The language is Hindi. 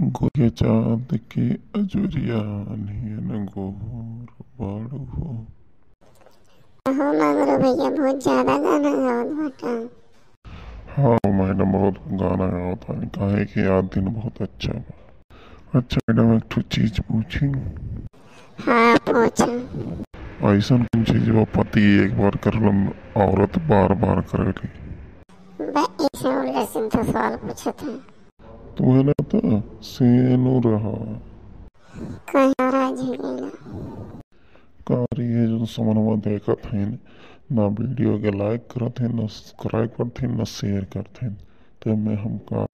गोरे चाँद के अजोरिया नियन गोर बाड़ू हो। हो magru भैया बहुत ज्यादा गाना गावत बाटा। हाँ मैडम बहुत गाना गाता है काहे कि आज दिन बहुत अच्छा बा। अच्छा मैडम एक ठो चीज पूछी। हाँ पूछो। ऐसन कौन चीज बा पति एक बार करलन औरत बार बार करेली। ऐसे उल्टा सीधा सवाल पूछे थे। तुम्हें ना तो सेनु रहा कहीं और आज ही गईला। कारी है जो समनवा देखत हैं ना वीडियो के लाइक करत हैं ना सब्सक्राइब करत हैं ना शेयर करत हैं तो मैं हम का